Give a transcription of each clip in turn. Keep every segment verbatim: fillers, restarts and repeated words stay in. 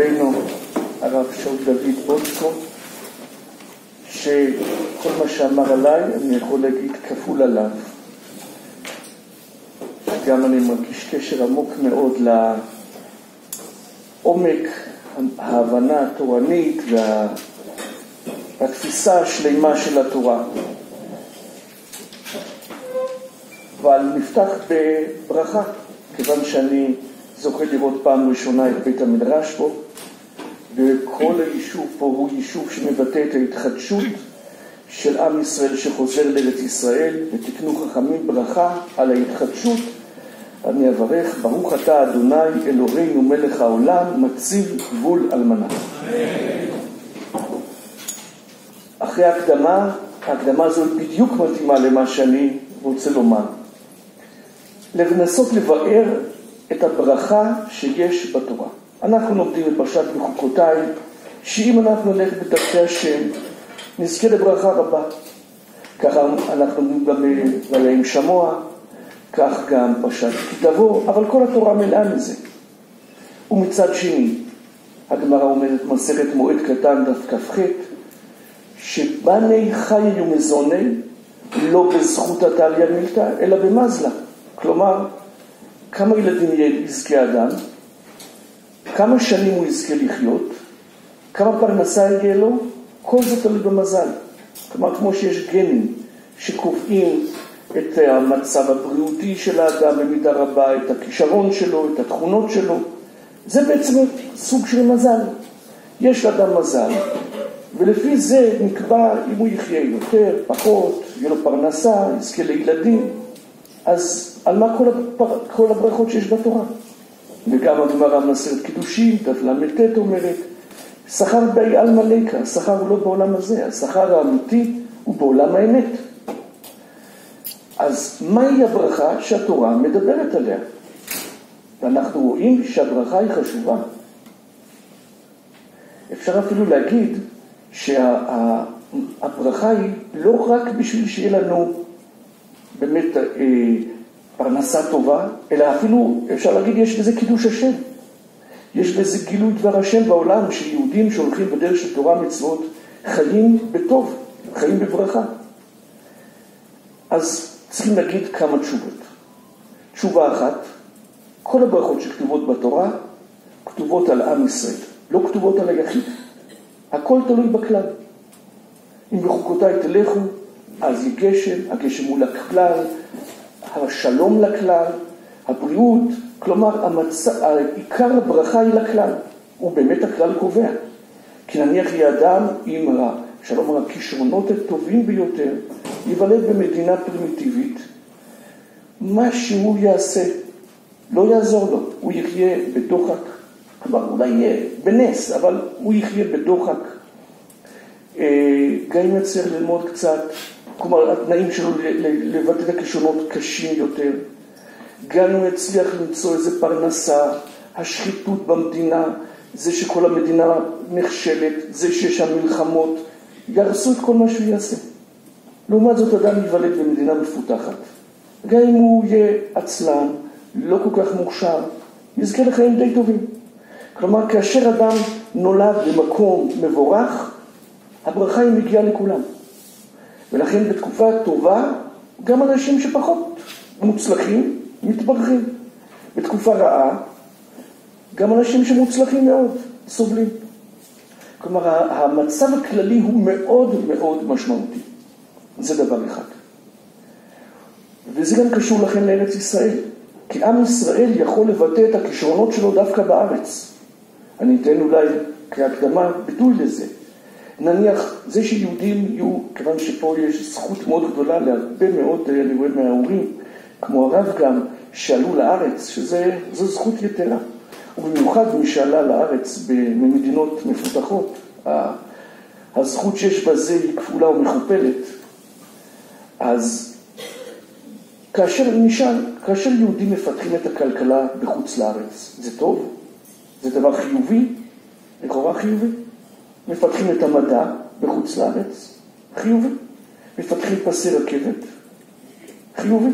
רבנו, הרב שאול דוד בוצקו, שכל מה שאמר עליי אני יכול להגיד כפול עליו. גם אני מרגיש קשר עמוק מאוד לעומק ההבנה התורנית וה... והתפיסה השלימה של התורה. אבל נפתח בברכה, כיוון שאני זוכה לראות פעם ראשונה את בית המדרש פה, וכל היישוב פה הוא יישוב שמבטא את ההתחדשות של עם ישראל שחוזר לארץ ישראל, ותקנו חכמים ברכה על ההתחדשות. אני אברך, ברוך אתה אדוני אלוהינו מלך העולם, מציב גבול אלמנה. אחרי ההקדמה, ההקדמה הזו בדיוק מתאימה למה שאני רוצה לומר. לנסות לבאר את הברכה שיש בתורה. אנחנו לומדים בפרשת בחוקותיי, שאם אנחנו נלך בדרכי השם, נזכה לברכה רבה. ככה אנחנו לומדים גם ועליהם שמוע, כך גם פרשת כי תבוא, אבל כל התורה מלאה מזה. ומצד שני, הגמרא אומרת מסכת מועד קטן דף כ"ח, שבני חי ומזוני לא בזכות התליה מילתא, אלא במזלה. כלומר, כמה ילדים יזכה אדם, כמה שנים הוא יזכה לחיות, כמה פרנסה יהיה לו, כל זה תלוי במזל. כלומר, כמו שיש גנים שקובעים את המצב הבריאותי של האדם במידה רבה, את הכישרון שלו, את התכונות שלו, זה בעצם סוג של מזל. יש לאדם מזל, ולפי זה נקבע אם הוא יחיה יותר, פחות, יהיה לו פרנסה, יזכה לילדים. אז על מה כל, הפר... כל הברכות שיש בתורה? וגם הגמרא במסכת קידושין, דף למ"ט אומרת, שכר בי עלמא ליקא, השכר הוא לא בעולם הזה, השכר האמיתי הוא בעולם האמת. אז מהי הברכה שהתורה מדברת עליה? ואנחנו רואים שהברכה היא חשובה. אפשר אפילו להגיד שהברכה היא לא רק בשביל שיהיה לנו באמת אה, פרנסה טובה, אלא אפילו אפשר להגיד יש בזה קידוש השם. יש בזה גילוי דבר השם בעולם, שיהודים שהולכים בדרך של תורה מצוות חיים בטוב, חיים בברכה. אז צריכים להגיד כמה תשובות. תשובה אחת, כל הברכות שכתובות בתורה כתובות על עם ישראל, לא כתובות על היחיד. הכל תלוי בכלל. אם בחוקותיי תלכו, אז יהיה גשם, הגשם הוא לכלל, השלום לכלל, הבריאות, כלומר, המצ... עיקר הברכה היא לכלל, הוא באמת הכלל קובע. כי נניח יהיה אדם עם שלום הכישרונות הטובים ביותר, ייוולד במדינה פרימיטיבית, מה שהוא יעשה, לא יעזור לו, הוא יחיה בדוחק, כלומר אולי יהיה בנס, אבל הוא יחיה בדוחק, גם אם יצטרך ללמוד קצת, כלומר התנאים שלו לבטא את הכישרונות קשים יותר, גם אם יצליח למצוא איזה פרנסה, השחיתות במדינה, זה שכל המדינה נכשלת, זה שיש שם מלחמות, ירסו את כל מה שהוא יעשה. לעומת זאת אדם ייוולד במדינה מפותחת. גם אם הוא יהיה עצלן, לא כל כך מוכשר, יזכה לחיים די טובים. כלומר, כאשר אדם נולד במקום מבורך, הברכה היא מגיעה לכולם. ולכן בתקופה טובה, גם אנשים שפחות מוצלחים, מתברכים. בתקופה רעה, גם אנשים שמוצלחים מאוד, סובלים. כלומר, המצב הכללי הוא מאוד מאוד משמעותי. זה דבר אחד. וזה גם קשור לכן לארץ ישראל. כי עם ישראל יכול לבטא את הכישרונות שלו דווקא בארץ. אני אתן אולי כהקדמה ביטוי לזה. נניח, זה שיהודים יהיו, כיוון שפה יש זכות מאוד גדולה להרבה מאוד, אני רואה מההורים, כמו הרב גם, שעלו לארץ, שזה זו זכות יתרה. ובמיוחד מי שעלה לארץ במדינות מפותחות, הזכות שיש בזה היא כפולה ומכופלת. אז כאשר נשאל, כאשר יהודים מפתחים את הכלכלה בחוץ לארץ, זה טוב? זה דבר חיובי? לכאורה חיובי. מפתחים את המדע בחוץ לארץ? חיובי. מפתחים פסי רכבת? חיובי.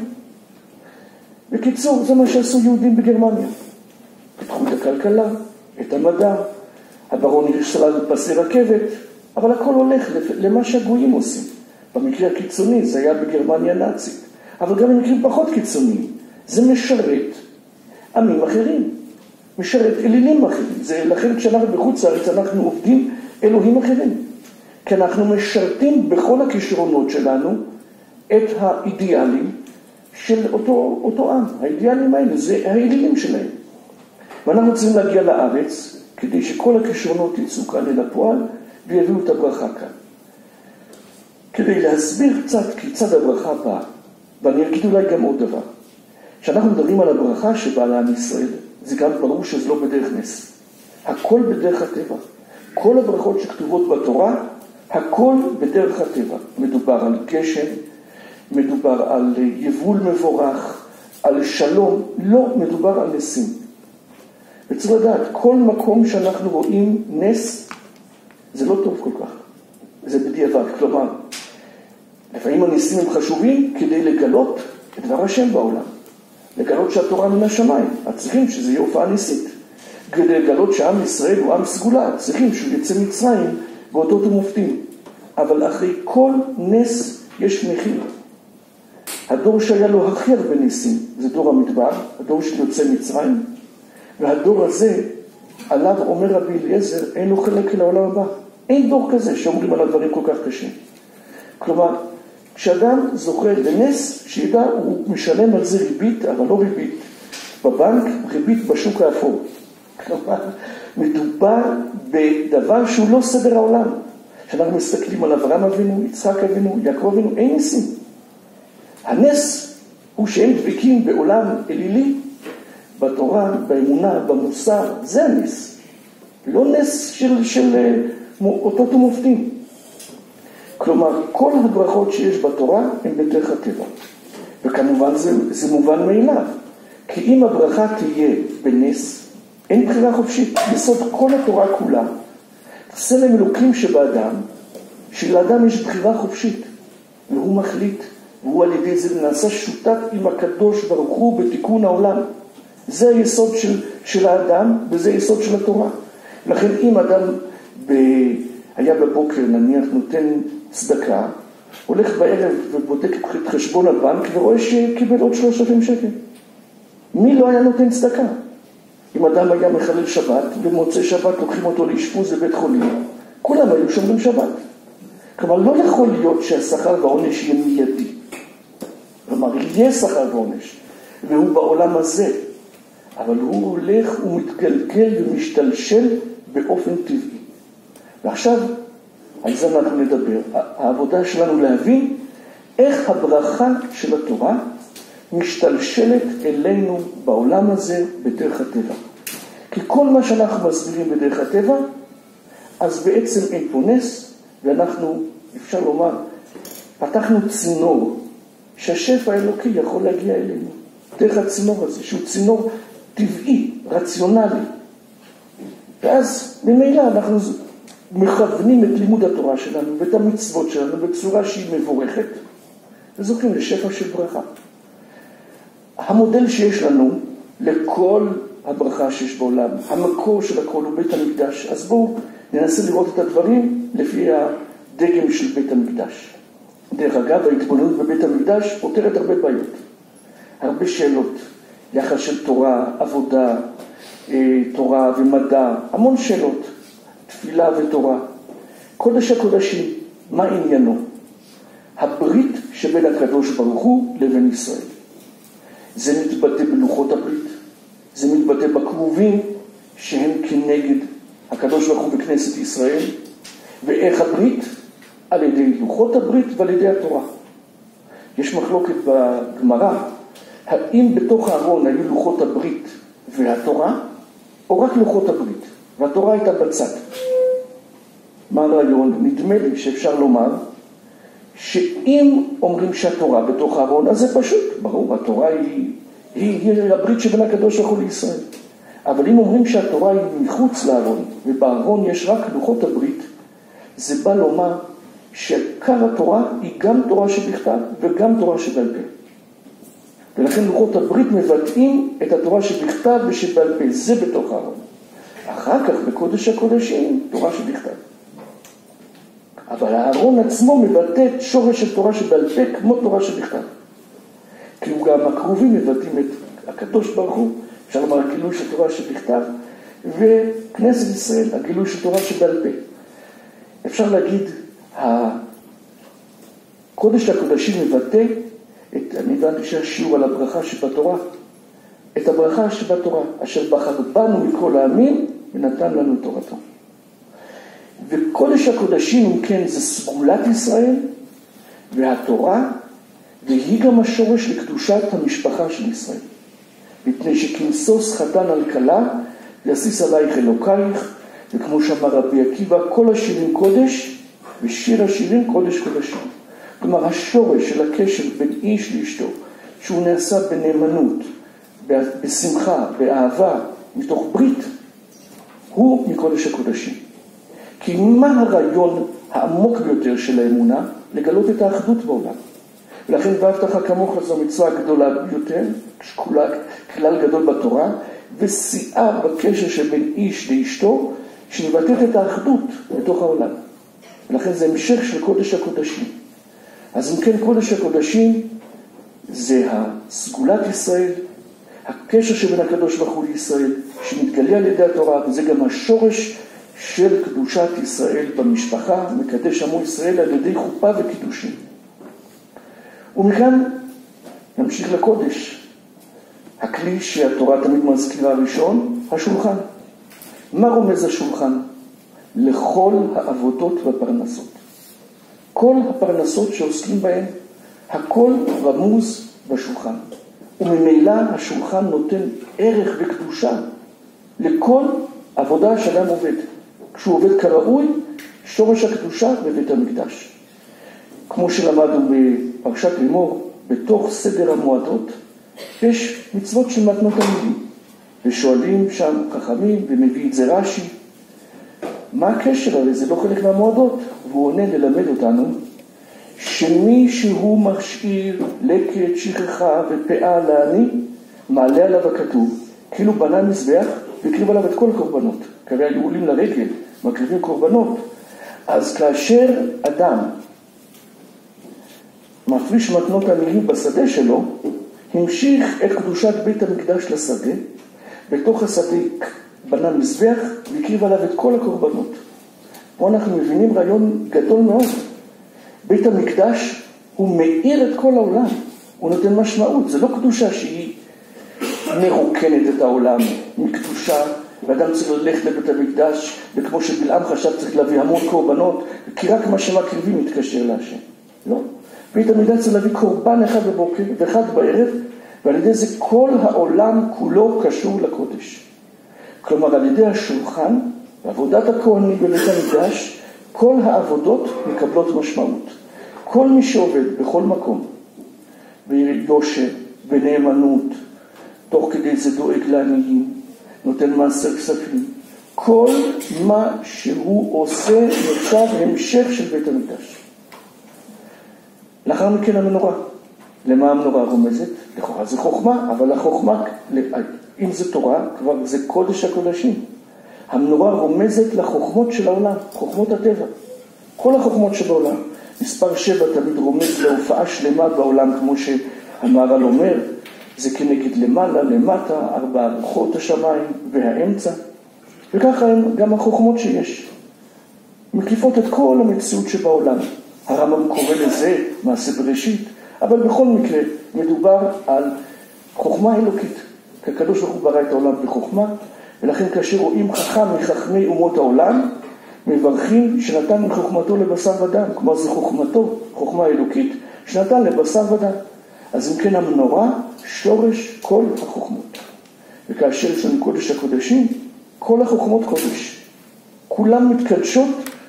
בקיצור, זה מה שעשו יהודים בגרמניה. פיתחו את הכלכלה, את המדע, הברון סלל פסי רכבת, אבל הכל הולך למה שהגויים עושים. במקרה הקיצוני זה היה בגרמניה נאצית, אבל גם במקרים פחות קיצוניים. זה משרת עמים אחרים, משרת אלילים אחרים. זה, לכן כשאנחנו בחוץ לארץ אנחנו עובדים אלוהים אחרים. כי אנחנו משרתים בכל הכישרונות שלנו את האידיאלים של אותו, אותו עם. האידיאלים האלה זה האלילים שלהם. ואנחנו צריכים להגיע לארץ כדי שכל הכישרונות יצאו כאן אל הפועל ויביאו את הברכה כאן. כדי להסביר קצת כיצד הברכה באה, ואני אגיד אולי גם עוד דבר. כשאנחנו מדברים על הברכה שבאה לעם ישראל, זה גם ברור שזה לא בדרך נס. הכל בדרך הטבע. כל הברכות שכתובות בתורה, הכל בדרך הטבע. מדובר על גשם, מדובר על יבול מבורך, על שלום, לא מדובר על נסים. וצריך לדעת, כל מקום שאנחנו רואים נס, זה לא טוב כל כך. זה בדיעבד. כלומר, לפעמים הניסים הם חשובים כדי לגלות את דבר השם בעולם. לגלות שהתורה מן השמיים. צריכים שזה יהיה הופעה ניסית. כדי לגלות שעם ישראל הוא עם סגולה. צריכים שהוא יצא מצרים באותות ומופתים. אבל אחרי כל נס יש מחיר. הדור שהיה לו הכי הרבה ניסים, זה דור המדבר, הדור של יוצא מצרים. והדור הזה, עליו אומר רבי אליעזר, אין לו חלק אל העולם הבא. אין דור כזה שאומרים עליו דברים כל כך קשים. כלומר, כשאדם זוכה לנס, שידע, הוא משלם על זה ריבית, אבל לא ריבית בבנק, ריבית בשוק האפור. כלומר, מדובר בדבר שהוא לא סדר העולם. כשאנחנו מסתכלים על אברהם אבינו, יצחק אבינו, יעקב אבינו, אין ניסים. הנס הוא שהם דבקים בעולם אלילי, בתורה, באמונה, במוסר, זה הנס. לא נס של, של אותות ומופתים. כלומר, כל הברכות שיש בתורה הן בדרך הטבע. וכמובן זה, זה מובן מאליו. כי אם הברכה תהיה בנס, אין בחירה חופשית. בסוד כל התורה כולה, צלם אלוקים שבאדם, שלאדם יש בחירה חופשית. והוא מחליט, והוא על ידי זה נעשה שותף עם הקדוש ברוך הוא בתיקון העולם. זה היסוד של, של האדם, וזה היסוד של התורה. לכן אם אדם ב... היה בבוקר, נניח, נותן צדקה, הולך בערב ובודק את חשבון הבנק ורואה שקיבל עוד שלושת אלפים שקל. מי לא היה נותן צדקה? אם אדם היה מחלל שבת, במוצאי שבת לוקחים אותו לאשפוז בבית חולים, כולם היו שומרים שבת. כלומר, לא יכול להיות שהשכר והעונש יהיה מיידי. כלומר, יהיה שכר ועונש, והוא בעולם הזה. אבל הוא הולך ומתגלגל ומשתלשל באופן טבעי. ועכשיו, על זה אנחנו נדבר. העבודה שלנו להבין איך הברכה של התורה משתלשלת אלינו בעולם הזה בדרך הטבע. כי כל מה שאנחנו מסבירים בדרך הטבע, אז בעצם אין פה נס, ואנחנו, אפשר לומר, פתחנו צינור, שהשפע האלוקי יכול להגיע אלינו. דרך הצינור הזה, שהוא צינור טבעי, רציונלי. ואז ממילא אנחנו מכוונים את לימוד התורה שלנו ואת המצוות שלנו בצורה שהיא מבורכת, וזוכים לשפע של ברכה. המודל שיש לנו לכל הברכה שיש בעולם, המקור של הכל הוא בית המקדש. אז בואו ננסה לראות את הדברים לפי הדגם של בית המקדש. דרך אגב, ההתבוננות בבית המקדש פותרת הרבה בעיות, הרבה שאלות, יחס של תורה, עבודה, תורה ומדע, המון שאלות, תפילה ותורה. קודש הקודשים, מה עניינו? הברית שבין הקדוש ברוך הוא לבין ישראל. זה מתבטא בלוחות הברית, זה מתבטא בכרובים שהם כנגד הקדוש ברוך הוא בכנסת ישראל. ואיך הברית? על ידי לוחות הברית ועל ידי התורה. יש מחלוקת בגמרא, האם בתוך הארון היו לוחות הברית והתורה, או רק לוחות הברית, והתורה הייתה בצד. מה הרעיון? נדמה לי שאפשר לומר, שאם אומרים שהתורה בתוך הארון, אז זה פשוט, ברור, התורה היא, היא, היא הברית שבין הקדוש ברוך הוא לישראל. אבל אם אומרים שהתורה היא מחוץ לארון, ובארון יש רק לוחות הברית, זה בא לומר שעיקר התורה היא גם תורה שבכתב וגם תורה שבעל פה. ולכן לוחות הברית מבטאים את התורה שבכתב ושבעל פה, זה בתוך הארון. אחר כך בקודש הקודשים, תורה שבכתב. אבל הארון עצמו מבטא את שורש של תורה שבעל פה כמו תורה שבכתב. כי הוא גם הקרובים מבטאים את הקדוש ברוך הוא, אפשר לומר הגילוי של תורה שבכתב, וכנסת ישראל, הגילוי של תורה שבעל פה. אפשר להגיד, הקודש הקודשים מבטא, את, אני הבנתי שהשיעור על הברכה שבתורה, את הברכה שבתורה, אשר בחר בנו מכל העמים ונתן לנו תורתו. וקודש הקודשים, אם כן, זה סגולת ישראל והתורה, והיא גם השורש לקדושת המשפחה של ישראל. מפני שכמסוס חתן על כלה, יסיס עלייך אלוקייך, וכמו שאמר רבי עקיבא, כל השירים קודש, ושיר השירים קודש קודשים. כלומר, השורש של הקשר בין איש לאשתו, שהוא נעשה בנאמנות, בשמחה, באהבה, מתוך ברית, הוא מקודש הקודשים. כי מה הרעיון העמוק ביותר של האמונה? לגלות את האחדות בעולם. ולכן ואהבת לך כמוך זו מצווה הגדולה ביותר, שכולה כלל גדול בתורה, ושיאה בקשר שבין איש לאשתו, שמבטאת את האחדות בתוך העולם. ולכן זה המשך של קודש הקודשים. אז אם כן, קודש הקודשים זה הסגולת ישראל, הקשר שבין הקדוש ברוך הוא לישראל, שמתגלה על ידי התורה, וזה גם השורש של קדושת ישראל במשפחה, מקדש עמו ישראל על ידי חופה וקידושים. ומכאן נמשיך לקודש. הכלי שהתורה תמיד מזכירה ראשון, השולחן. מה רומז השולחן? לכל העבודות והפרנסות. כל הפרנסות שעוסקים בהן, הכל רמוז בשולחן. וממילא השולחן נותן ערך וקדושה לכל עבודה שאדם עובד. כשהוא עובד כראוי, שורש הקדושה בבית המקדש. כמו שלמדנו בפרשת לימור, בתוך סדר המועדות, יש מצוות של מתנות תלמידים. ושואלים שם חכמים, ומביא את זה רש"י, מה הקשר? הרי זה לא חלק מהמועדות. והוא עונה ללמד אותנו, שמי שהוא משאיר לקט, שכחה ופאה לעני, מעלה עליו הכתוב, כאילו בנה מזבח והקריב עליו את כל הקורבנות. כי הרי היו עולים לרגל, מקריבים קורבנות. אז כאשר אדם מפריש מתנות עניים בשדה שלו, המשיך את קדושת בית המקדש לשדה, בתוך השדה בנה מזבח והקריב עליו את כל הקורבנות. פה אנחנו מבינים רעיון גדול מאוד. בית המקדש הוא מאיר את כל העולם, הוא נותן משמעות. זה לא קדושה שהיא מרוקנת את העולם מקדושה, ואדם צריך ללכת לבית המקדש, וכמו שבלעם חשב צריך להביא המון קורבנות, כי רק מה שמקריבים מתקשר להשם. לא. בית המקדש צריך להביא קורבן אחד בבוקר ואחד בערב, ועל ידי זה כל העולם כולו קשור לקודש. כלומר, על ידי השולחן, בעבודת הכהנים בבית המקדש, כל העבודות מקבלות משמעות. כל מי שעובד בכל מקום, ביושר, בנאמנות, תוך כדי זה דואג לעניים, נותן מעשר כספים, כל מה שהוא עושה נחשב המשך של בית המקדש. לאחר מכן המנורה. למה המנורה רומזת? לכאורה זה חוכמה, אבל החוכמה, אם זה תורה, כבר זה קודש הקודשים. המנורה רומזת לחוכמות של העולם, חוכמות הטבע. כל החוכמות שבעולם. מספר שבע תמיד רומז להופעה שלמה בעולם, כמו שהמהר"ל אומר, זה כנגד למעלה, למטה, ארבע רוחות השמיים והאמצע. וככה הם גם החוכמות שיש. מקיפות את כל המציאות שבעולם. הרמב"ם קורא לזה מעשה בראשית, אבל בכל מקרה מדובר על חוכמה אלוקית. כי הקדוש ברוך הוא ברא את העולם בחוכמה, ולכן כאשר רואים חכם מחכמי אומות העולם, מברכים שנתן מחוכמתו לבשר ודם. כלומר זה חוכמתו, חוכמה אלוקית, שנתן לבשר ודם. אז אם כן המנורה, שורש כל החוכמות. וכאשר יש לנו קודש הקודשים, כל החוכמות קודש. כולם מתקדשות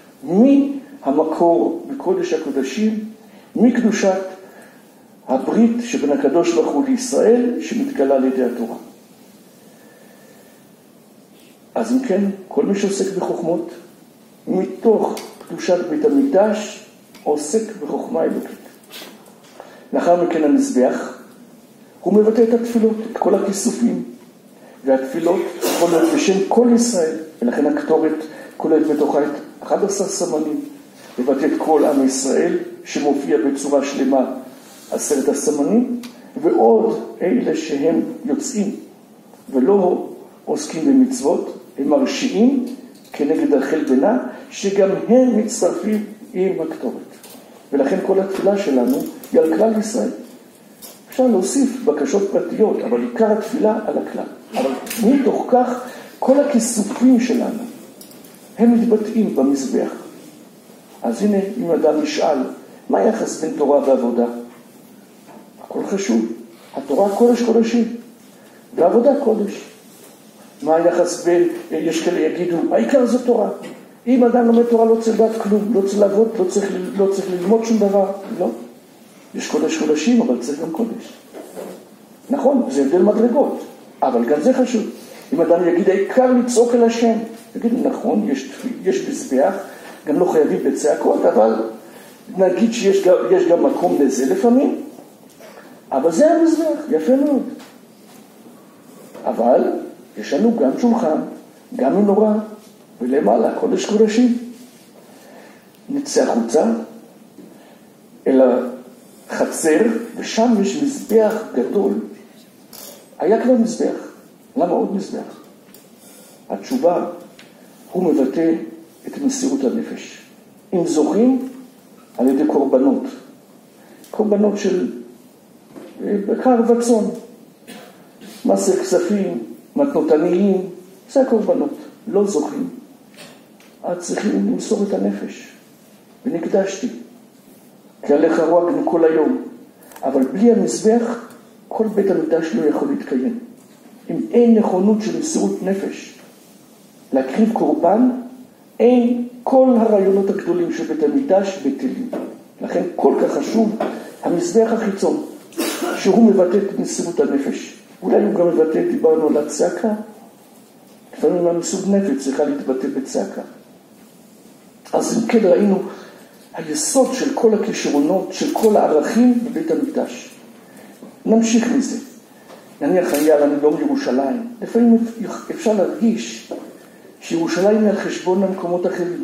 מהמקור בקודש הקודשים, מקדושת הברית שבין הקדוש ברוך הוא לישראל, שמתגלה על ידי התורה. אז אם כן, כל מי שעוסק בחוכמות, מתוך קדושת בית המקדש, עוסק בחוכמה אלוקית. לאחר מכן המזבח, הוא מבטא את התפילות, את כל הכיסופים, והתפילות יכול להיות בשם כל ישראל, ולכן הקטורת כוללת בתוכה את אחד עשר סמנים, לבטא את כל עם ישראל שמופיע בצורה שלמה עשרת הסמנים, ועוד אלה שהם יוצאים ולא עוסקים במצוות, הם מרשיעים כנגד רחל בנה, שגם הם מצטרפים עם הקטורת. ולכן כל התפילה שלנו היא על כלל ישראל. אפשר להוסיף בקשות פרטיות, אבל עיקר התפילה על הכלל. אבל מתוך כך כל הכיסופים שלנו הם מתבטאים במזבח. אז הנה, אם אדם ישאל, מה היחס בין תורה ועבודה? הכל חשוב. התורה קודש קודשים, ועבודה קודש. מה היחס בין, יש כאלה יגידו, העיקר זה תורה. אם אדם לומד תורה לא צריך לדעת כלום, לא צריך לעבוד, לא צריך, לא צריך ללמוד שום דבר. לא. יש קודש קודשים, אבל צריך גם קודש. נכון, זה הבדל מדרגות, אבל גם זה חשוב. אם אדם יגיד, העיקר לצעוק אל השם, יגיד, נכון, יש, יש מזבח, גם לא חייבים בצעקות, אבל נגיד שיש גם, יש גם מקום לזה לפעמים, אבל זה המזבח, יפה מאוד. אבל יש לנו גם שולחן, גם מנורה, ולמעלה, קודש קודשים. נצא החוצה אל החצר, ושם יש מזבח גדול. היה כבר מזבח. למה עוד מזבח? התשובה, הוא מבטא את מסירות הנפש. אם זוכים, על ידי קורבנות. קורבנות של בקר וצאן. מעשר כספים, מתנות עניים, זה הקורבנות. לא זוכים. אז צריכים למסור את הנפש. ונקדשתי. כי עליך רועגנו כל היום. אבל בלי המזבח, כל בית המקדש לא יכול להתקיים. אם אין נכונות של מסירות נפש להקריב קורבן, אין כל הרעיונות הגדולים של בית המקדש בטלים. לכן כל כך חשוב המזבח החיצון, שהוא מבטא את מסירות הנפש. אולי הוא גם מבטא, דיברנו על הצעקה, לפעמים המסירות נפש צריכה להתבטא בצעקה. אז אם כן ראינו היסוד של כל הכישרונות, של כל הערכים בבית המקדש. נמשיך מזה. נניח היה לנו יום ירושלים. לפעמים אפשר להרגיש שירושלים היא על חשבון המקומות אחרים.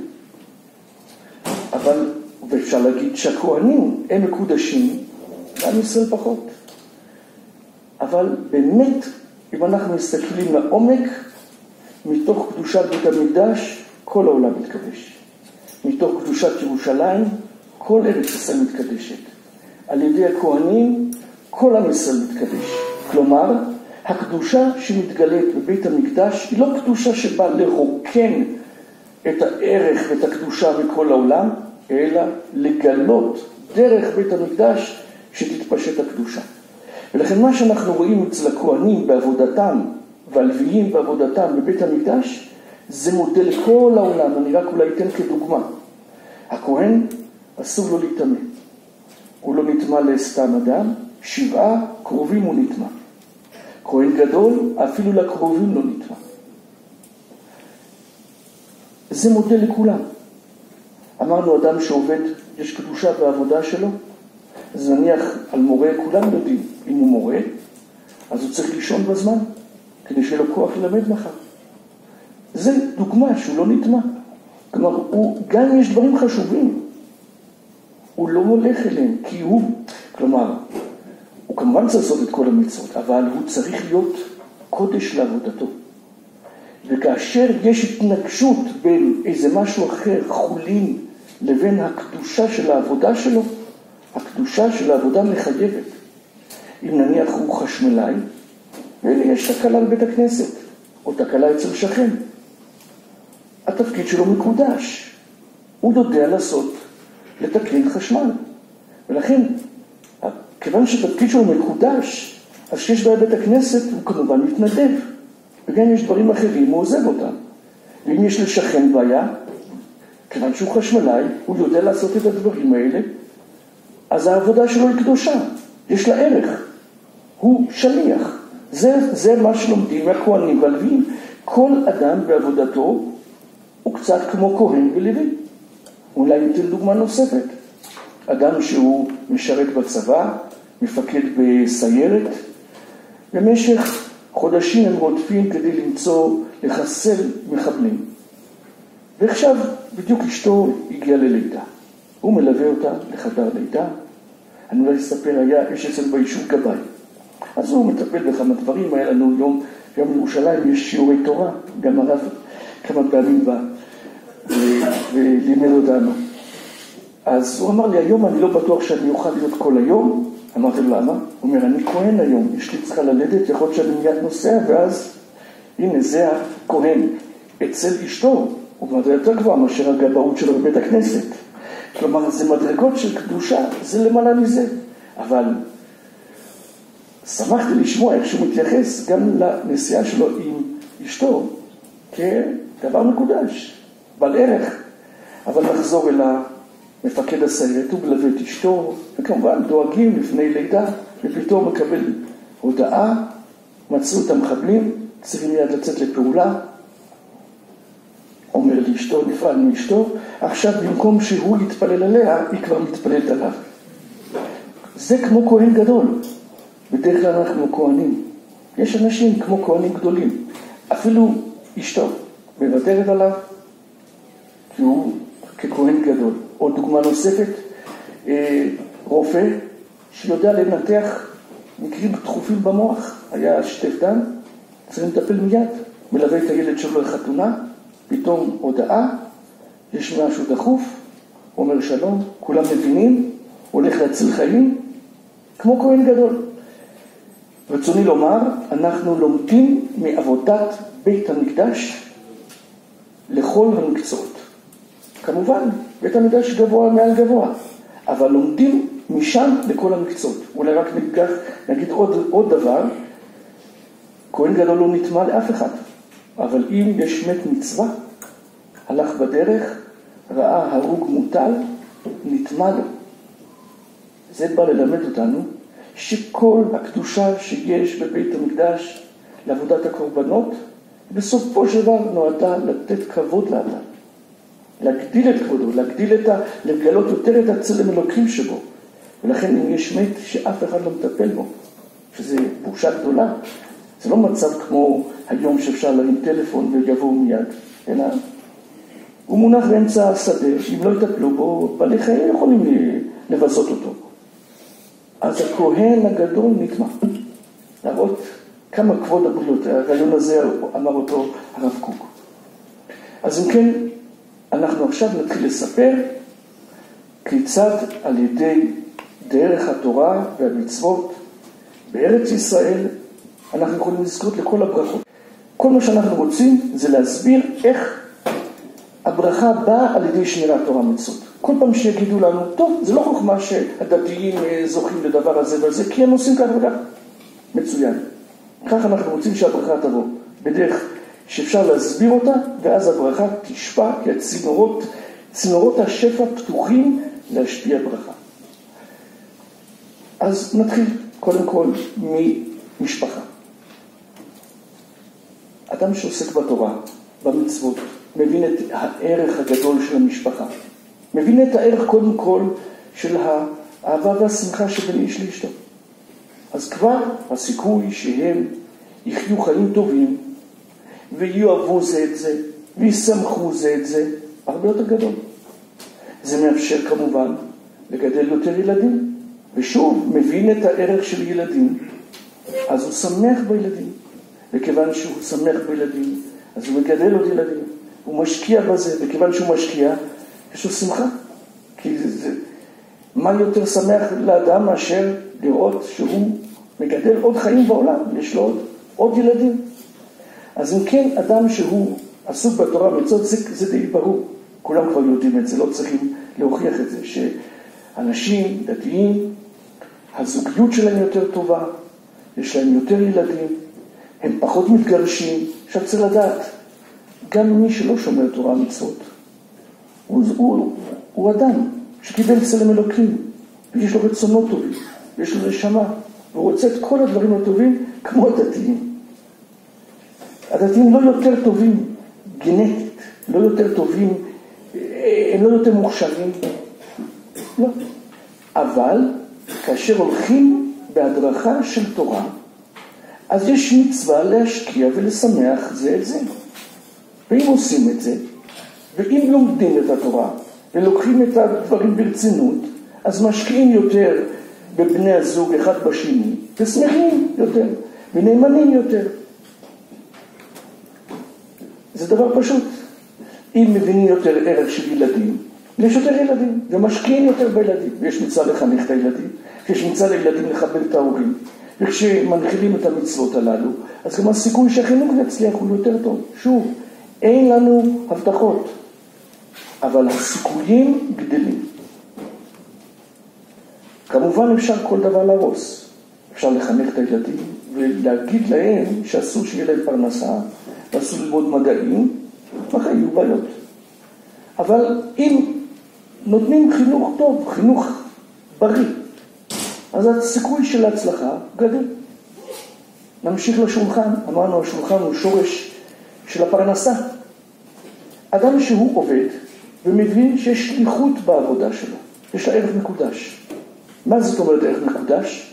אבל, ואפשר להגיד שהכהנים הם מקודשים, ועם ישראל פחות. אבל באמת, אם אנחנו מסתכלים לעומק, מתוך קדושת בית המקדש, כל העולם מתקדש. מתוך קדושת ירושלים, כל ארץ ישראל מתקדשת. על ידי הכהנים, כל עם ישראל מתקדש. כלומר, הקדושה שמתגלית בבית המקדש היא לא קדושה שבאה לרוקן את הערך ואת הקדושה מכל העולם, אלא לגלות דרך בית המקדש שתתפשט הקדושה. ולכן מה שאנחנו רואים אצל הכהנים בעבודתם והלוויים בעבודתם בבית המקדש, זה מודל כל העולם. אני רק אולי אתן כדוגמה. הכהן אסור לו להתאמה. הוא לא נטמא לסתם אדם, שבעה קרובים הוא נטמא. כהן גדול, אפילו לקרובים לא נטמא. זה מודל לכולם. אמרנו אדם שעובד, יש קדושה בעבודה שלו, אז נניח על מורה, כולם יודעים, אם הוא מורה, אז הוא צריך לישון בזמן, כדי שיהיה לו כוח ללמד מחר. זה דוגמה שהוא לא נטמא. כלומר, הוא, גם יש דברים חשובים, הוא לא הולך אליהם, כי הוא, כלומר, הוא כמובן צריך לעשות את כל המצוות, אבל הוא צריך להיות קודש לעבודתו. וכאשר יש התנגשות בין איזה משהו אחר, חולין, לבין הקדושה של העבודה שלו, הקדושה של העבודה מחייבת. אם נניח הוא חשמלאי, ויש תקלה בבית הכנסת, או תקלה אצל שכן, התפקיד שלו מקודש. הוא יודע לעשות, לתקן חשמל. ולכן, כיוון שתפקיד שלו מקודש, אז שיש בבית הכנסת, הוא כמובן מתנדב. וגם יש דברים אחרים, הוא עוזב אותם. ואם יש לשכן בעיה, כיוון שהוא חשמלאי, הוא יודע לעשות את הדברים האלה, אז העבודה שלו היא קדושה. יש לה ערך. הוא שליח. זה, זה מה שלומדים מהכהנים והלוויים. כל אדם בעבודתו הוא קצת כמו כהן ולוי. אולי ניתן דוגמה נוספת. אדם שהוא משרת בצבא, מפקד בסיירת, במשך חודשים הם רודפים כדי למצוא לחסל מחבלים. ועכשיו בדיוק אשתו הגיעה ללידה. הוא מלווה אותה לחדר לידה. אני אולי אספר, היה יש אצל ביישוב גבאי. אז הוא מטפל בכמה דברים, היה לנו יום, יום ירושלים, יש שיעורי תורה, גם הרב כמה פעמים בא ולימד אותנו. אז הוא אמר לי, היום אני לא בטוח שאני אוכל להיות כל היום. אמרתי לו, למה? הוא אומר, אני כהן היום, יש לי צריכה ללדת, יכול להיות שאני מיד נוסע, ואז, הנה, זה הכהן אצל אשתו, הוא מדרגה יותר גבוהה מאשר הגבאות שלו בבית הכנסת. כלומר, זה מדרגות של קדושה, זה למעלה מזה. אבל שמחתי לשמוע איך שהוא מתייחס גם לנסיעה שלו עם אשתו, כדבר מקודש, בעל ערך. אבל נחזור אל מפקד הסיירת, הוא מלווה את אשתו, וכמובן דואגים לפני לידה, ופתאום מקבל הודעה, מצאו את המחבלים, צריכים מיד לצאת לפעולה, אומר לאשתו, נפרד מאשתו, עכשיו במקום שהוא יתפלל עליה, היא כבר מתפללת עליו. זה כמו כהן גדול. בדרך כלל אנחנו כהנים. יש אנשים כמו כהנים גדולים. אפילו אשתו מוותרת עליו, כי הוא ככהן גדול. עוד דוגמה נוספת, רופא שיודע לנתח מקרים דחופים במוח, היה שטף דם, צריך לטפל מיד, מלווה את הילד שלו לחתונה, פתאום הודעה, יש משהו דחוף, אומר שלום, כולם מבינים, הולך להציל חיים, כמו כהן גדול. רצוני לומר, אנחנו לומדים מעבודת בית המקדש לכל המקצועות. כמובן, בית המקדש גבוה מעל גבוה, אבל לומדים משם לכל המקצועות. אולי רק ניקח, נגיד עוד, עוד דבר, כהן גדול לא נטמע לאף אחד, אבל אם יש מת מצווה, הלך בדרך, ראה הרוג מוטל, נטמע לו. זה בא ללמד אותנו שכל הקדושה שיש בבית המקדש לעבודת הקורבנות, בסופו של דבר נועדה לתת כבוד לאדם. להגדיל את כבודו, להגדיל את ה... לגלות יותר את הצלם אלוקים שבו. ולכן אם יש מת שאף אחד לא מטפל בו, שזה בושה גדולה, זה לא מצב כמו היום שאפשר להרים טלפון ויבואו מיד, אלא הוא מונח באמצע השדה, אם לא יטפלו בו, בעלי חיים יכולים לבזות אותו. אז הכהן הגדול נטמע. להראות כמה כבוד הבריאות, הרעיון הזה אמר אותו הרב קוק. אז אם כן, אנחנו עכשיו נתחיל לספר כיצד על ידי דרך התורה והמצוות בארץ ישראל אנחנו יכולים לזכות לכל הברכות. כל מה שאנחנו רוצים זה להסביר איך הברכה באה על ידי שמירת תורה מצוות. כל פעם שיגידו לנו, טוב, זה לא חוכמה שהדתיים זוכים לדבר הזה וזה, כי הם עושים כך וכך. מצוין. כך אנחנו רוצים שהברכה תבוא בדרך שאפשר להסביר אותה, ואז הברכה תשפע, כי הצינורות, צינורות השפע פתוחים להשפיע ברכה. אז נתחיל קודם כל ממשפחה. אדם שעוסק בתורה, במצוות, מבין את הערך הגדול של המשפחה. מבין את הערך קודם כל של האהבה והשמחה שבין איש לאשתו. אז כבר הסיכוי שהם יחיו חיים טובים, ויאהבו זה את זה, וישמחו זה את זה, הרבה יותר גדול. זה מאפשר כמובן לגדל יותר ילדים, ושוב מבין את הערך של ילדים, אז הוא שמח בילדים, וכיוון שהוא שמח בילדים, אז הוא מגדל עוד ילדים, הוא משקיע בזה, וכיוון שהוא משקיע, יש לו שמחה. כי זה, זה, מה יותר שמח לאדם מאשר לראות שהוא מגדל עוד חיים בעולם, יש לו עוד, עוד ילדים. אז אם כן, אדם שהוא עסוק בתורה ומצוות, זה, זה די ברור. כולם כבר יודעים את זה, לא צריכים להוכיח את זה, שאנשים דתיים, הזוגיות שלהם יותר טובה, יש להם יותר ילדים, הם פחות מתגרשים. עכשיו צריך לדעת, גם מי שלא שומר תורה ומצוות, הוא, הוא, הוא אדם שקיבל צלם אלוקים, ויש לו רצונות טובים, ויש לו נשמה, והוא רוצה את כל הדברים הטובים כמו הדתיים. הדתיים לא יותר טובים גנטית, לא יותר טובים, הם לא יותר מוכשרים, לא. אבל כאשר הולכים בהדרכה של תורה, אז יש מצווה להשקיע ולשמח זה את זה. ואם עושים את זה, ואם לומדים את התורה, ולוקחים את הדברים ברצינות, אז משקיעים יותר בבני הזוג אחד בשני, ושמחים יותר, ונאמנים יותר. זה דבר פשוט. אם מבינים יותר ערך של ילדים, יש יותר ילדים, ומשקיעים יותר בילדים, ויש מצווה לחנך את הילדים, ויש מצווה לילדים לכבד את ההורים, וכשמנחילים את המצוות הללו, אז גם הסיכוי שהחינוך יצליח הוא יותר טוב. שוב, אין לנו הבטחות, אבל הסיכויים גדלים. כמובן אפשר כל דבר להרוס. אפשר לחנך את הילדים ולהגיד להם שאסור שיהיה להם פרנסה, ואסור ללמוד מדעים, אחרי יהיו בעיות. אבל אם נותנים חינוך טוב, חינוך בריא, אז הסיכוי של ההצלחה גדל. נמשיך לשולחן. אמרנו, השולחן הוא שורש של הפרנסה. אדם שהוא עובד ומבין שיש שליחות בעבודה שלו, יש לה ערך מקודש. מה זאת אומרת ערך מקודש?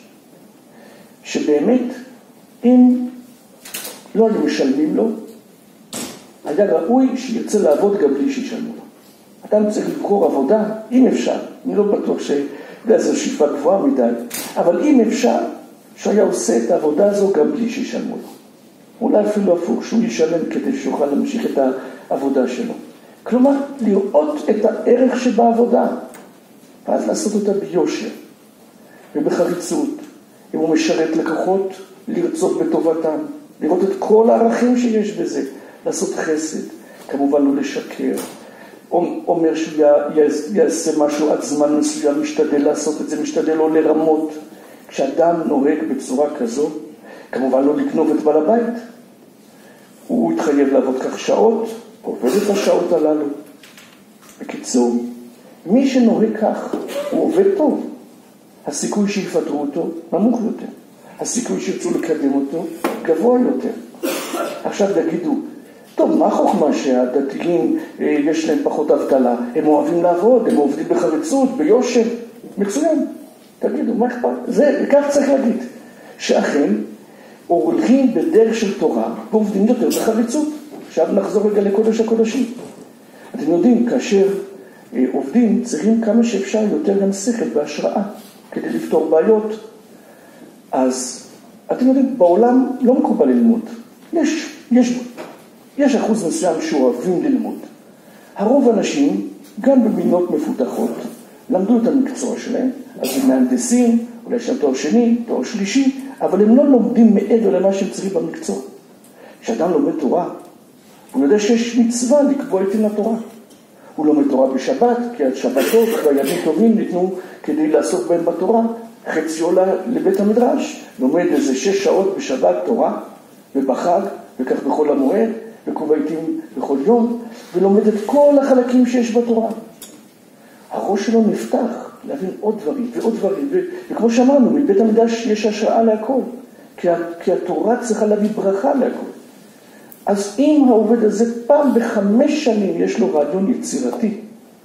שבאמת, אם לא היו משלמים לו, היה ראוי שירצה לעבוד גם בלי שישלמו לו. אדם צריך לבחור עבודה, אם אפשר. אני לא בטוח שזו שאיפה גבוהה מדי, אבל אם אפשר, שהיה עושה את העבודה הזו גם בלי שישלמו לו. אולי אפילו הפוך, שהוא ישלם כדי שיוכל להמשיך את העבודה שלו. כלומר, לראות את הערך שבעבודה, ואז לעשות אותה ביושר ובחריצות. אם הוא משרת לקוחות, לרצות בטובתם, לראות את כל הערכים שיש בזה, לעשות חסד, כמובן לא לשקר. אומר שהוא יעשה משהו עד זמן מסוים, משתדל לעשות את זה, משתדל לא לרמות. כשאדם נוהג בצורה כזו, כמובן לא לקנוב את בעל הבית. הוא יתחייב לעבוד כך שעות, עובד את השעות הללו. בקיצור, מי שנוהג כך, הוא עובד טוב. הסיכוי שיפטרו אותו נמוך יותר. הסיכוי שירצו לקדם אותו גבוה יותר. עכשיו תגידו, טוב, מה חוכמה שהדתיים יש להם פחות אבטלה? הם אוהבים לעבוד, הם עובדים בחריצות, ביושר. מצוין. תגידו, מה אכפת? זה, כך צריך להגיד. שאכן, הולכים בדרך של תורה, ועובדים יותר בחריצות. עכשיו נחזור רגע לקודש הקודשים. אתם יודעים, כאשר עובדים, צריכים כמה שאפשר יותר גם שכל בהשראה, כדי לפתור בעיות. אז, אתם יודעים, בעולם לא מקובל ללמוד. יש, יש, יש אחוז מסוים שאוהבים ללמוד. הרוב האנשים, גם במדינות מפותחות, למדו את המקצוע שלהם, אז הם מהנדסים, אולי יש להם תואר שני, תואר שלישי, אבל הם לא לומדים מעבר למה שהם צריכים במקצוע. כשאדם לומד תורה, הוא יודע שיש מצווה לקבוע את דין התורה. הוא לומד תורה בשבת, כי השבתות והימים טובים ניתנו כדי לעסוק בהם בתורה. חציו לבית המדרש, לומד איזה שש שעות בשבת תורה, ובחג, וכך בכל המועד, וקובעיתים בכל יום, ולומד את כל החלקים שיש בתורה. הראש שלו נפתח להבין עוד דברים ועוד דברים, ו- וכמו שאמרנו, מבית המדרש יש השראה להכל, כי, ה- כי התורה צריכה להביא ברכה להכל. אז אם העובד הזה פעם בחמש שנים יש לו רעיון יצירתי,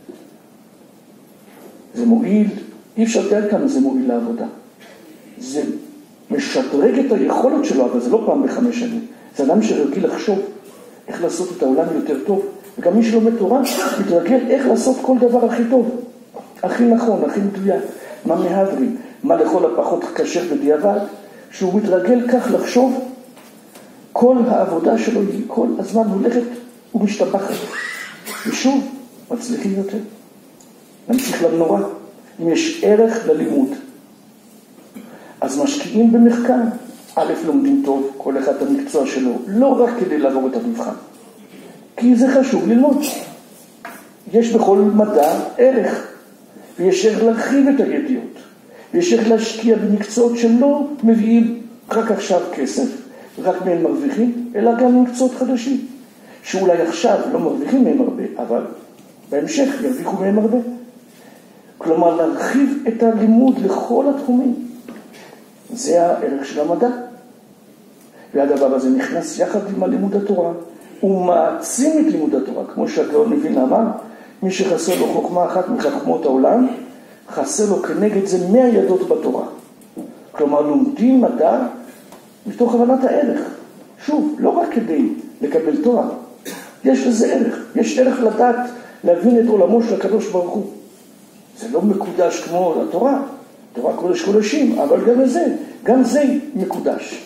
זה מועיל, אי אפשר לתאר כמה זה מועיל לעבודה. זה משדרג את היכולת שלו, אבל זה לא פעם בחמש שנים. זה אדם שרגיל לחשוב איך לעשות את העולם יותר טוב. וגם מי שלומד תורה מתרגל איך לעשות כל דבר הכי טוב, הכי נכון, הכי מדויק. מה מהדרים, מה לכל הפחות קשר בדיעבד, שהוא מתרגל כך לחשוב, כל העבודה שלו היא כל הזמן הולכת ומשתבחת. ושוב, מצליחים יותר. נמשיך למנורה. אם יש ערך ללימוד, אז משקיעים במחקר. א', לומדים טוב, כל אחד את המקצוע שלו, לא רק כדי לעבור את המבחן. כי זה חשוב ללמוד. יש בכל מדע ערך, ויש ערך להרחיב את הידיעות, ויש ערך להשקיע במקצועות שלא מביאים רק עכשיו כסף, רק מהם מרוויחים, אלא גם במקצועות חדשים, שאולי עכשיו לא מרוויחים מהם הרבה, אבל בהמשך ירוויחו מהם הרבה. כלומר, להרחיב את הלימוד לכל התחומים. זה הערך של המדע. והדבר הזה נכנס יחד עם הלימוד התורה. הוא מעצים את לימוד התורה, כמו שהגאון מווילנה אמר, מי שחסר לו חוכמה אחת מחוכמות העולם, חסר לו כנגד זה מאה ידות בתורה. כלומר, לומדים מדע מתוך הבנת הערך. שוב, לא רק כדי לקבל תואר, יש לזה ערך. יש ערך לדעת, להבין את עולמו של הקדוש ברוך הוא. זה לא מקודש כמו התורה. התורה קודש קודשים, אבל גם זה, גם זה מקודש.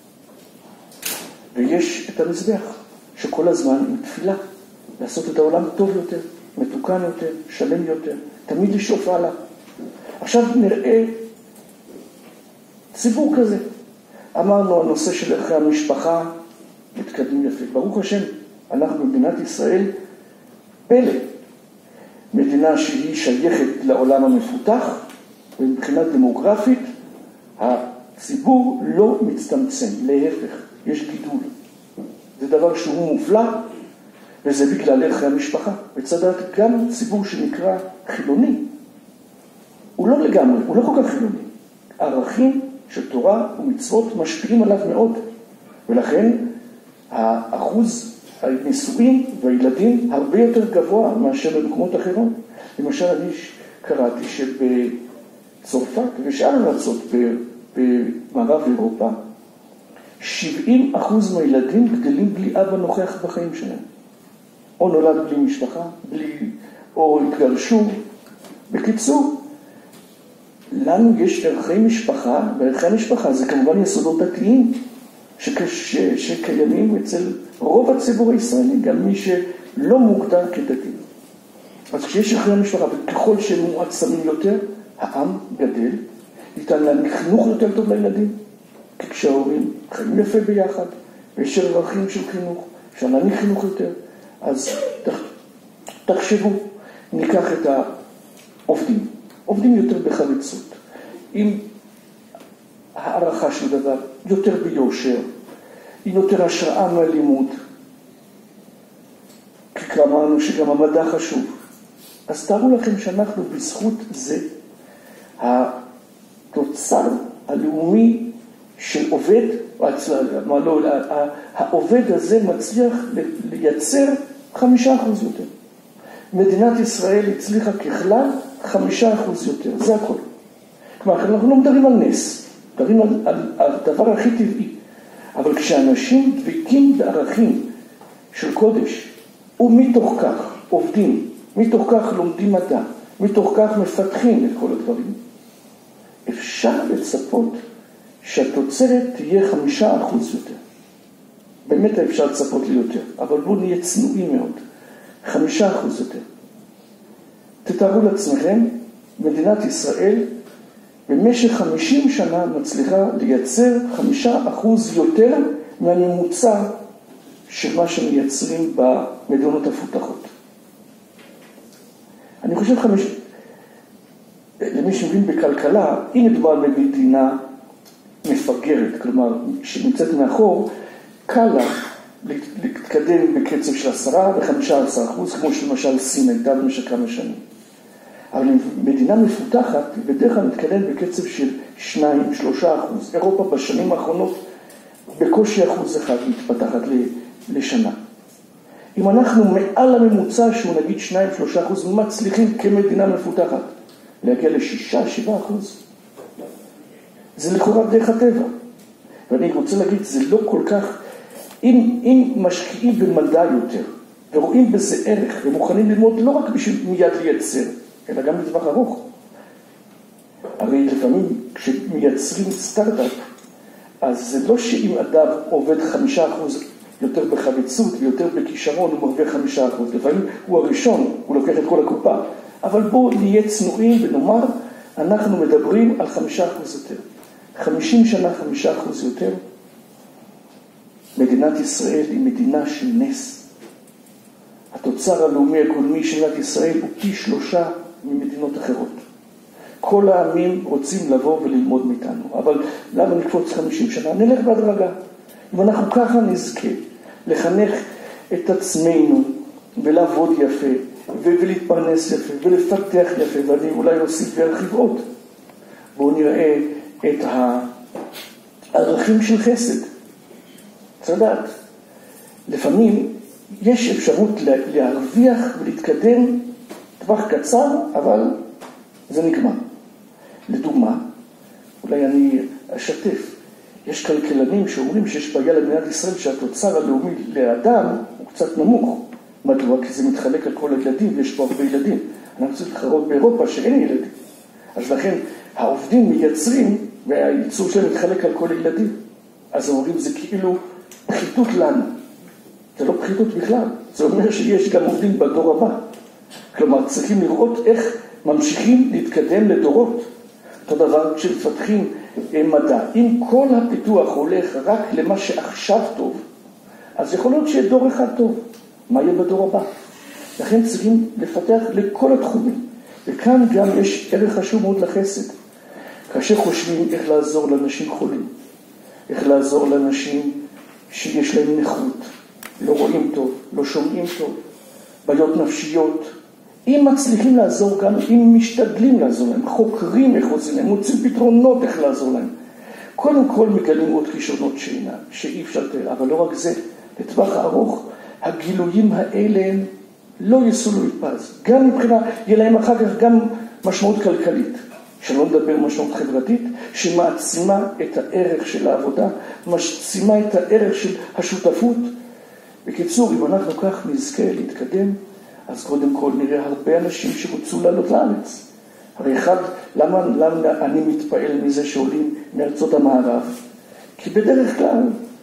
ויש את המזבח, שכל הזמן עם תפילה, לעשות את העולם טוב יותר, מתוקן יותר, שלם יותר, תמיד לשאוף הלאה. עכשיו נראה ציבור כזה. אמרנו, הנושא של ערכי המשפחה מתקדם יפה. ברוך השם, אנחנו במדינת ישראל פלא. מדינה שהיא שייכת לעולם המפותח, ומבחינה דמוגרפית, הציבור לא מצטמצם, להפך, יש גידול. זה דבר שהוא מופלא, וזה בגלל ערכי המשפחה. וצדק גם ציבור שנקרא חילוני, הוא לא לגמרי, הוא לא כל כך חילוני. ערכים של תורה ומצוות משפיעים עליו מאוד, ולכן האחוז הנישואים והילדים הרבה יותר גבוה מאשר במקומות אחרות. למשל, אני קראתי שבצרפת ושאר ארצות במערב אירופה, שבעים אחוז מהילדים גדלים בלי אבא נוכח בחיים שלהם. או נולד בלי משפחה, בלי, או התגרשו. בקיצור, לנו יש ערכי משפחה, וערכי המשפחה זה כמובן יסודות דתיים, שקש, שקיימים אצל רוב הציבור הישראלי, גם מי שלא מוגדר כדתי. אז כשיש ערכי המשפחה, וככל שהם מועצמים יותר, העם גדל, ניתן להעניק חינוך יותר טוב לילדים, כי כשההורים חיים יפה ביחד, ויש ערכים של חינוך, אפשר להעניק חינוך יותר, אז תחשבו, ניקח את העובדים, עובדים יותר בחריצות, עם הערכה של דבר, יותר ביושר, עם יותר השראה מהלימוד, כי אמרנו שגם המדע חשוב. אז תארו לכם שאנחנו בזכות זה, התוצר הלאומי של עובד, מה לא, העובד הזה מצליח לייצר חמישה אחוז יותר. מדינת ישראל הצליחה ככלל חמישה אחוז יותר, זה הכל. כלומר, אנחנו לא מדברים על נס, מדברים על, על, על הדבר הכי טבעי. אבל כשאנשים דבקים בערכים של קודש, ומתוך כך עובדים, מתוך כך לומדים מדע, מתוך כך מפתחים את כל הדברים, אפשר לצפות שהתוצרת תהיה חמישה אחוז יותר. באמת אפשר לצפות לי יותר, אבל בואו נהיה צנועים מאוד. חמישה אחוז יותר. תתארו לעצמכם, מדינת ישראל במשך חמישים שנה מצליחה לייצר חמישה אחוז יותר מהממוצע של מה שמייצרים במדינות המפותחות. אני חושב חמיש... למי שמבין בכלכלה, אם מדובר במדינה מפגרת, כלומר שנמצאת מאחור, קל לה להתקדם בקצב של עשרה וחמישה עשר אחוז, כמו שלמשל סין הייתה במשך כמה שנים. אבל מדינה מפותחת בדרך כלל מתקדם בקצב של שניים, שלושה אחוז. אירופה בשנים האחרונות בקושי אחוז אחד מתפתחת לשנה. אם אנחנו מעל הממוצע שהוא נגיד שניים, שלושה אחוז, מצליחים כמדינה מפותחת להגיע לשישה, שבעה אחוז. זה לכאורה דרך הטבע. ואני רוצה להגיד, זה לא כל כך, אם, אם משקיעים במדע יותר, ורואים בזה ערך, ומוכנים ללמוד לא רק בשביל מיד לייצר, אלא גם לטווח ארוך. הרי לפעמים כשמייצרים סטארט-אפ, אז זה לא שאם אדם עובד חמישה אחוז יותר בחריצות ויותר בכישרון, הוא מרוויח חמישה אחוז. לפעמים הוא הראשון, הוא לוקח את כל הקופה. אבל בואו נהיה צנועים ונאמר, אנחנו מדברים על חמישה אחוז יותר. חמישים שנה חמישה אחוז יותר. מדינת ישראל היא מדינה של נס. התוצר הלאומי הגולמי של מדינת ישראל הוא פי שלושה ממדינות אחרות. כל העמים רוצים לבוא וללמוד מאיתנו, אבל למה נקפוץ חמישים שנה? נלך בהדרגה. אם אנחנו ככה נזכה לחנך את עצמנו ולעבוד יפה ולהתפרנס יפה ולפתח יפה, ואני אולי אוסיף וארחיב עוד. בואו נראה את הערכים של חסד. צדק. לפעמים יש אפשרות להרוויח ולהתקדם טווח קצר, אבל זה נגמר. לדוגמה, אולי אני אשתף, יש כלכלנים שאומרים שיש בעיה למדינת ישראל שהתוצר הלאומי לאדם הוא קצת נמוך. מדוע? כי זה מתחלק על כל הילדים ויש פה הרבה ילדים. אנחנו צריכים להתחרות באירופה שאין ילדים. אז לכן העובדים מייצרים והייצור שלהם מתחלק על כל הילדים. אז אומרים זה כאילו פחיתות לנו. זה לא פחיתות בכלל. זה אומר שיש גם עובדים בדור הבא. כלומר צריכים לראות איך ממשיכים להתקדם לדורות. אותו דבר כשמפתחים מדע. אם כל הפיתוח הולך רק למה שעכשיו טוב, אז יכול להיות שיהיה דור אחד טוב. מה יהיה בדור הבא? לכן צריכים לפתח לכל התחומים. וכאן גם יש ערך חשוב מאוד לחסד. כאשר חושבים איך לעזור לאנשים חולים, איך לעזור לאנשים שיש להם נכות, לא רואים טוב, לא שומעים טוב, בעיות נפשיות, אם מצליחים לעזור גם, אם משתדלים לעזור להם, חוקרים איך עושים להם, מוצאים פתרונות איך לעזור להם. קודם כל מגלים עוד כישרונות שינה, שאי אפשר לתאר, אבל לא רק זה, לטווח הארוך, הגילויים האלה לא יסולו מפז. גם מבחינה, יהיה להם אחר כך גם משמעות כלכלית, שלא נדבר משמעות חברתית, שמעצימה את הערך של העבודה, מעצימה את הערך של השותפות. בקיצור, אם אנחנו כך נזכה להתקדם, אז קודם כל נראה הרבה אנשים שרוצו לעלות לארץ. הרי אחד, למה, למה אני מתפעל מזה שעולים מארצות המערב? כי בדרך כלל,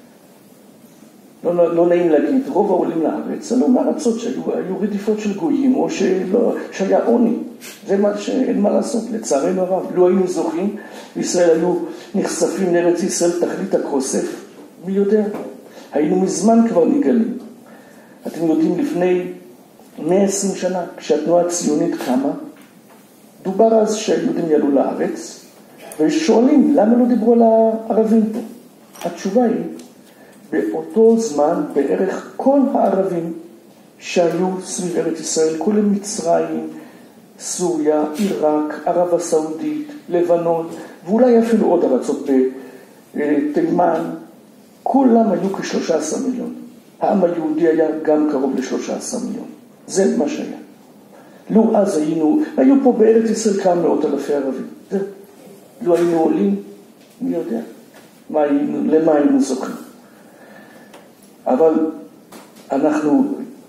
לא, לא נעים להגיד, רוב העולים לארץ, זה לא מארצות שהיו היו רדיפות של גויים, או שלא, שהיה עוני. זה מה שאין מה לעשות, לצערנו הרב. לא היינו זוכים, בישראל היו נחשפים לארץ ישראל תכלית הכוסף. מי יודע? היינו מזמן כבר נגלים. אתם יודעים, לפני מאה ועשרים שנה, כשהתנועה הציונית קמה, דובר אז שהיהודים יעלו לארץ, ושואלים, למה לא דיברו על הערבים פה? התשובה היא, באותו זמן בערך כל הערבים שהיו סביב ארץ ישראל, כולל מצרים, סוריה, עיראק, ערב הסעודית, לבנון, ואולי אפילו עוד ארצות בתימן, כולם היו כ-שלושה עשר מיליון. העם היהודי היה גם קרוב ל-שלושה עשר מיליון. זה מה שהיה. לו אז היינו, היו פה בארץ ישראל כמה מאות אלפי ערבים. זהו. לו היינו עולים, מי יודע, מה היינו, למה היינו זוכים. אבל אנחנו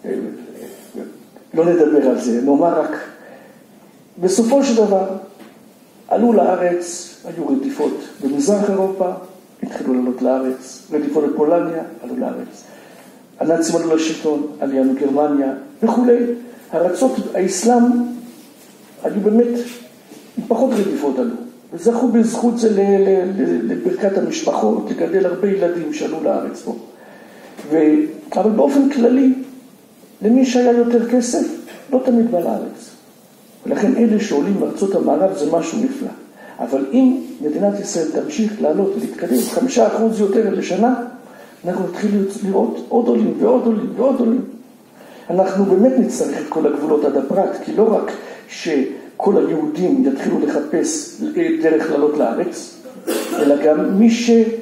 לא נדבר על זה, נאמר רק, בסופו של דבר, עלו לארץ, היו רדיפות במזרח אירופה, התחילו לעלות לארץ, רדיפות בפולניה, עלו לארץ. הנאצים עלו לשלטון, עלייה מגרמניה וכו'. ארצות האסלאם היו באמת, עם פחות רדיפות עלו. וזכו בזכות זה לברכת המשפחות, לגדל הרבה ילדים שעלו לארץ פה. ו... אבל באופן כללי, למי שהיה יותר כסף, לא תמיד בא לארץ. ולכן אלה שעולים מארצות המערב זה משהו נפלא. אבל אם מדינת ישראל תמשיך לעלות ולהתקדם חמישה אחוז יותר לשנה, אנחנו נתחיל לראות עוד עולים ועוד עולים ועוד עולים. אנחנו באמת נצטרך את כל הגבולות עד הפרט, כי לא רק שכל היהודים יתחילו לחפש דרך לעלות לארץ, אלא גם מי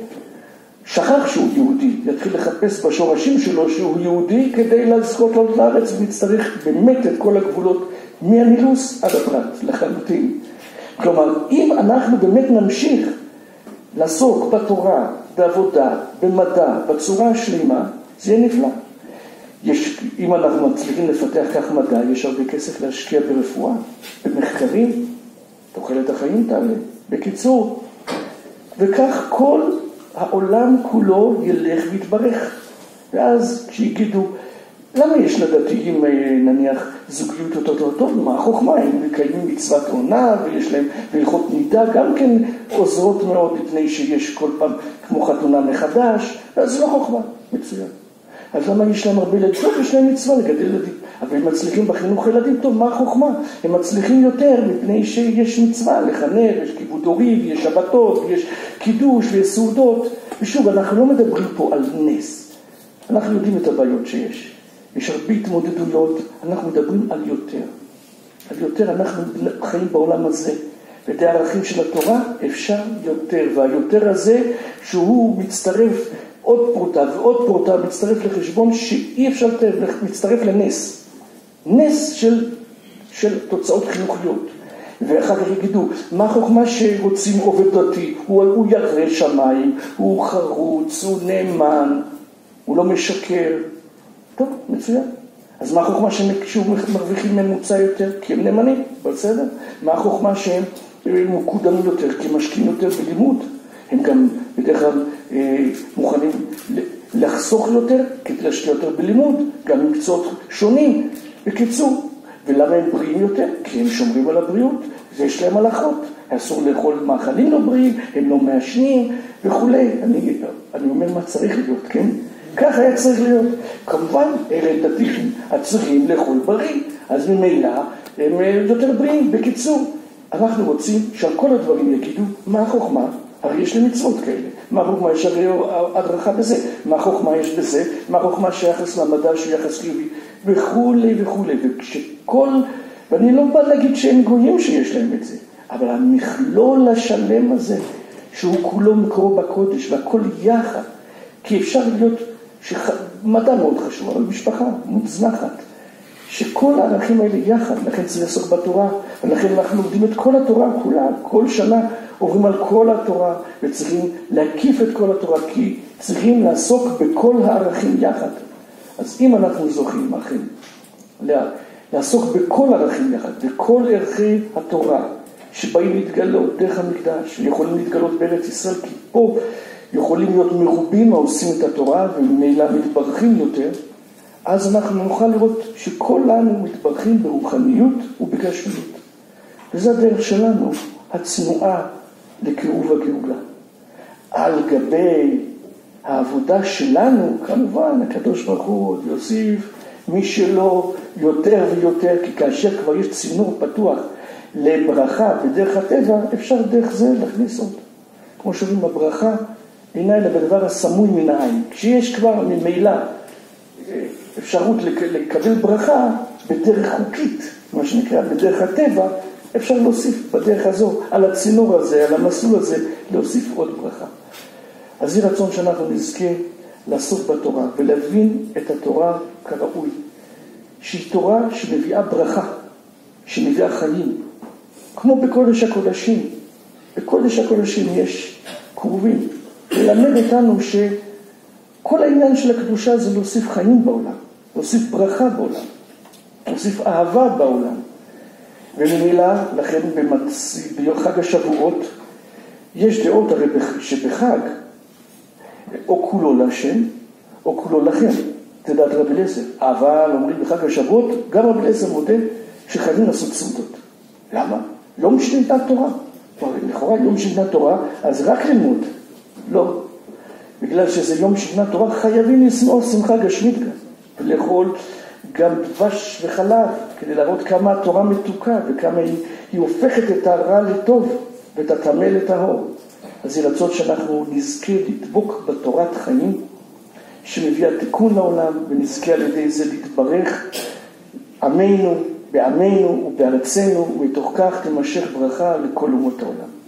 ששכח שהוא יהודי יתחיל לחפש בשורשים שלו שהוא יהודי כדי לזכות לעלות לארץ, ונצטרך באמת את כל הגבולות מהנילוס עד הפרט, לחלוטין. כלומר, אם אנחנו באמת נמשיך לעסוק בתורה, בעבודה, במדע, בצורה השלימה, זה יהיה נפלא. יש, אם אנחנו מצליחים לפתח כך מדע, יש הרבה כסף להשקיע ברפואה, במחקרים, תוחלת החיים תעלה. בקיצור, וכך כל העולם כולו ילך ויתברך. ואז כשיגידו, למה יש לדתיים נניח זוגיות אותו אותו טוב? מה החוכמה? הם מקיימים מצוות עונה ויש להם והלכות נידה גם כן עוזרות מאוד מפני שיש כל פעם כמו חתונה מחדש, אז זה לא חוכמה, מצוין. אז למה יש להם הרבה ילדים? טוב, יש להם מצווה לגדל ילדים, אבל הם מצליחים בחינוך ילדים, טוב, מה החוכמה? הם מצליחים יותר מפני שיש מצווה לחנך, יש כיבוד הורים, יש שבתות, יש קידוש ויש סעודות. ושוב, אנחנו לא מדברים פה על נס, אנחנו יודעים את הבעיות שיש. יש הרבה התמודדויות, אנחנו מדברים על יותר. על יותר אנחנו חיים בעולם הזה, ודי הערכים של התורה אפשר יותר, והיותר הזה שהוא מצטרף עוד פרוטה ועוד פרוטה, מצטרף לחשבון שאי אפשר לתת, מצטרף לנס. נס של, של תוצאות חינוכיות. ואחר כך יגידו, מה חוכמה שרוצים עובד דתי? הוא, הוא ירא שמיים, הוא חרוץ, הוא נאמן, הוא לא משקר. טוב, מצוין. אז מה החוכמה שהם מרוויחים ממוצע יותר? כי הם נאמנים, בסדר? מה החוכמה שהם מקודמים יותר? כי הם משקיעים יותר בלימוד. הם גם בדרך כלל אה, מוכנים לחסוך יותר, כדי להשקיע יותר בלימוד, גם עם מקצועות שונים. בקיצור, ולמה הם בריאים יותר? כי הם שומרים על הבריאות, ויש להם הלכות. אסור לאכול מאכלים לא בריאים, הם לא מעשנים וכו'. אני, אני אומר מה צריך להיות, כן? כך היה צריך להיות. כמובן, אלה דתיים הצריכים לאכול בריא, אז ממילא הם יותר בריאים. בקיצור, אנחנו רוצים שעל כל הדברים יגידו מה החוכמה, הרי יש לי מצוות כאלה. מה החוכמה? יש הרי הדרכה בזה. מה החוכמה יש בזה? מה החוכמה שיחס למדע שיחס חיובי? וכו' וכו'. וכשכל, ואני לא בא להגיד שאין גויים שיש להם את זה, אבל המכלול השלם הזה, שהוא כולו מקורו בקודש, והכל יחד, כי אפשר להיות, מדע מאוד חשוב, אבל משפחה מוצנחת, שכל הערכים האלה יחד, לכן צריך לעסוק בתורה, ולכן אנחנו לומדים את כל התורה כולה, כל שנה עוברים על כל התורה, וצריכים להקיף את כל התורה, כי צריכים לעסוק בכל הערכים יחד. אז אם אנחנו זוכים, אחים, לעסוק בכל הערכים יחד, בכל ערכי התורה, שבאים להתגלות דרך המקדש, ויכולים להתגלות בארץ ישראל, כי פה יכולים להיות מרובים העושים את התורה, וממילא מתברכים יותר, אז אנחנו נוכל לראות שכולנו מתברכים ברוחניות ובגשמיות. וזה הדרך שלנו, הצנועה לקירוב הגאולה. על גבי העבודה שלנו, כמובן, הקדוש ברוך הוא יוסיף מי שלא יותר ויותר, כי כאשר כבר יש צינור פתוח לברכה בדרך הטבע, אפשר דרך זה להכניס עוד. כמו שאומרים, הברכה אינה אלא בדבר הסמוי מן העין. כשיש כבר ממילא אפשרות לקבל ברכה בדרך חוקית, מה שנקרא בדרך הטבע, אפשר להוסיף בדרך הזו, על הצינור הזה, על המסלול הזה, להוסיף עוד ברכה. אז יהי רצון שאנחנו נזכה לעסוק בתורה ולהבין את התורה כראוי, שהיא תורה שמביאה ברכה, שמביאה חיים, כמו בקודש הקודשים. בקודש הקודשים יש קרובים, ללמד אותנו שכל העניין של הקדושה זה להוסיף חיים בעולם, להוסיף ברכה בעולם, להוסיף אהבה בעולם. וממילא, לכן במצ... בחג השבועות, יש דעות הרי שבחג, או כולו לשם, או כולו לכם, תדעת רבי אליעזר. אבל אומרים בחג השבועות, גם רבי אליעזר מודה שחייבים לעשות סעודות. למה? יום שניתנת תורה. לכאורה יום שניתנת תורה, אז רק ללמוד. לא. בגלל שזה יום שניתנת תורה, חייבים לשמוח שמחה גשמית גם. ולאכול גם דבש וחלב, כדי להראות כמה התורה מתוקה, וכמה היא, היא הופכת את הרע לטוב, ואת הטמא לטהור. אז היא רצון שאנחנו נזכה לדבוק בתורת חיים, שמביאה תיקון לעולם, ונזכה על ידי זה להתברך עמנו, בעמנו ובארצנו, ובתוך כך תמשך ברכה לכל אומות העולם.